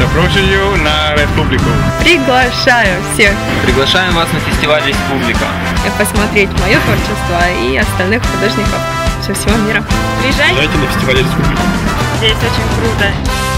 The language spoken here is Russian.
Запрошую на республику. Приглашаю всех. Приглашаем вас на фестиваль «Республика». Посмотреть мое творчество и остальных художников со всего мира. Приезжайте на фестиваль «Республика». Здесь очень круто.